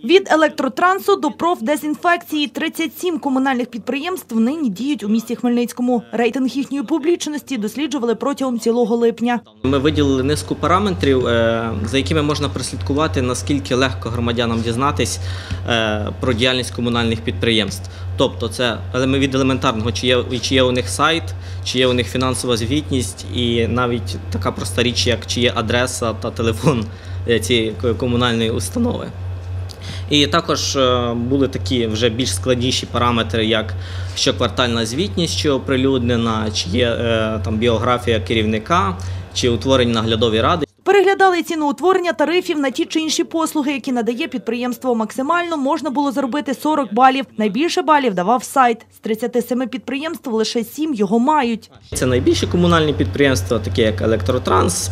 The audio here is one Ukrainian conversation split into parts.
Від електротрансу до профдезінфекції 37 комунальних підприємств нині діють у місті Хмельницькому. Рейтинг їхньої публічності досліджували протягом цілого липня. Ми виділили низку параметрів, за якими можна прослідкувати, наскільки легко громадянам дізнатись про діяльність комунальних підприємств. Тобто це від елементарного, чи є у них сайт, чи є у них фінансова звітність і навіть така проста річ, як чи є адреса та телефон цієї комунальної установи. І також були такі вже більш складніші параметри, як щоквартальна звітність, що оприлюднена, чи є там біографія керівника, чи утворені наглядові ради. Переглядали ціноутворення тарифів на ті чи інші послуги, які надає підприємство. Максимально можна було заробити 40 балів. Найбільше балів давав сайт. З 37 підприємств лише 7 його мають. Це найбільші комунальні підприємства, такі як Електротранс,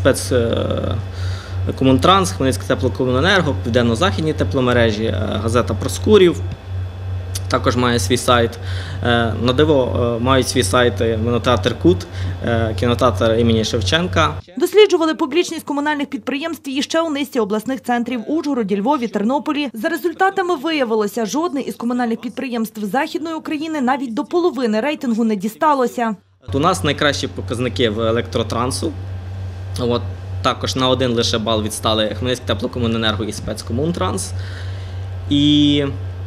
Комунтранс, Хмельницьке теплокомуненерго, Південно-Західні тепломережі, газета Проскурів також має свій сайт. На диво мають свій сайт кінотеатр «Кут», кінотеатр імені Шевченка. Досліджували публічність комунальних підприємств і ще у низці обласних центрів – Ужгороді, Львові, Тернополі. За результатами виявилося, жодне із комунальних підприємств Західної України навіть до половини рейтингу не дісталося. У нас найкращі показники в Електротрансу. Також на один лише бал відстали Хмельницьке теплокомуненерго і Спецкомунтранс. І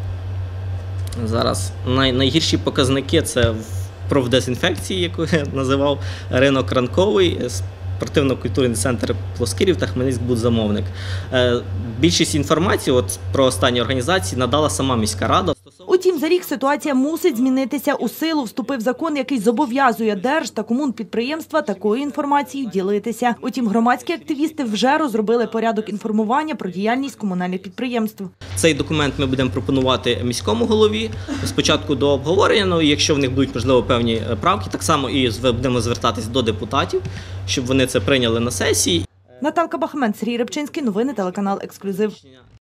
зараз найгірші показники – це в профдезінфекції, яку я називав, ринок ранковий, спортивно-культурний центр Плоскирів та Хмельницькбудзамовник. Більшість інформації про останні організації надала сама міська рада. Утім, за рік ситуація мусить змінитися. У силу вступив закон, який зобов'язує держ- та комунпідприємства такою інформацією ділитися. Утім, громадські активісти вже розробили порядок інформування про діяльність комунальних підприємств. Цей документ ми будемо пропонувати міському голові спочатку до обговорення, якщо в них будуть, можливо, певні правки, так само і будемо звертатись до депутатів, щоб вони це прийняли на сесії. Наталка Бахмет, Сергій Рибчинський, новини телеканал «Ексклюзив».